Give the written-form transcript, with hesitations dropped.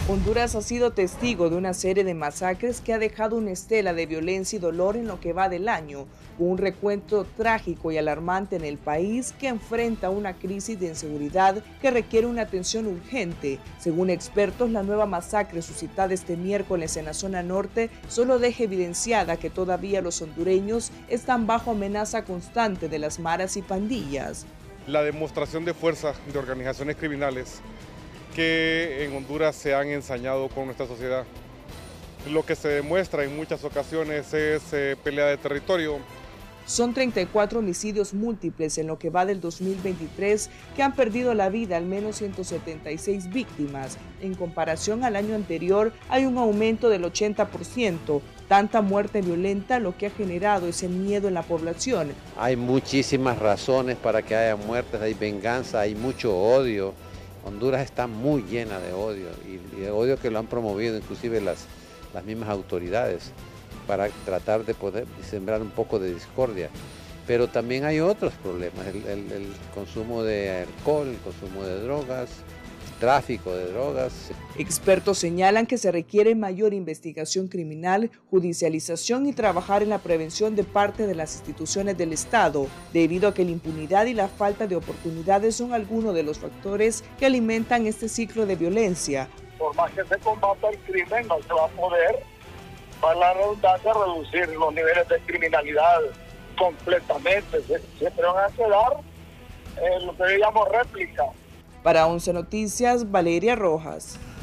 Honduras ha sido testigo de una serie de masacres que ha dejado una estela de violencia y dolor en lo que va del año, con un recuento trágico y alarmante en el país que enfrenta una crisis de inseguridad que requiere una atención urgente. Según expertos, la nueva masacre suscitada este miércoles en la zona norte solo deja evidenciada que todavía los hondureños están bajo amenaza constante de las maras y pandillas. La demostración de fuerza de organizaciones criminales que en Honduras se han ensañado con nuestra sociedad. Lo que se demuestra en muchas ocasiones es pelea de territorio. Son 34 homicidios múltiples en lo que va del 2023 que han perdido la vida al menos 176 víctimas. En comparación al año anterior hay un aumento del 80%. Tanta muerte violenta lo que ha generado ese miedo en la población. Hay muchísimas razones para que haya muertes, hay venganza, hay mucho odio. Honduras está muy llena de odio y de odio que lo han promovido inclusive las mismas autoridades para tratar de poder sembrar un poco de discordia. Pero también hay otros problemas, el consumo de alcohol, el consumo de drogas, tráfico de drogas. Expertos señalan que se requiere mayor investigación criminal, judicialización y trabajar en la prevención de parte de las instituciones del Estado, debido a que la impunidad y la falta de oportunidades son algunos de los factores que alimentan este ciclo de violencia. Por más que se combata el crimen, no se va a poder, para la redundancia, reducir los niveles de criminalidad completamente. Siempre van a quedar lo que yo llamo réplica. Para 11 Noticias, Valeria Rojas.